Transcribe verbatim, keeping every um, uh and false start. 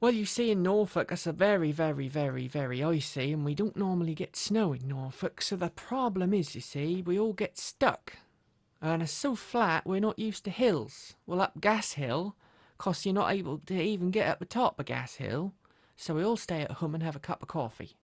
Well, you see, in Norfolk, it's a very, very, very, very icy, and we don't normally get snow in Norfolk, so the problem is, you see, we all get stuck. And it's so flat, we're not used to hills. Well, up Gas Hill, 'cause you're not able to even get up the top of Gas Hill, so we all stay at home and have a cup of coffee.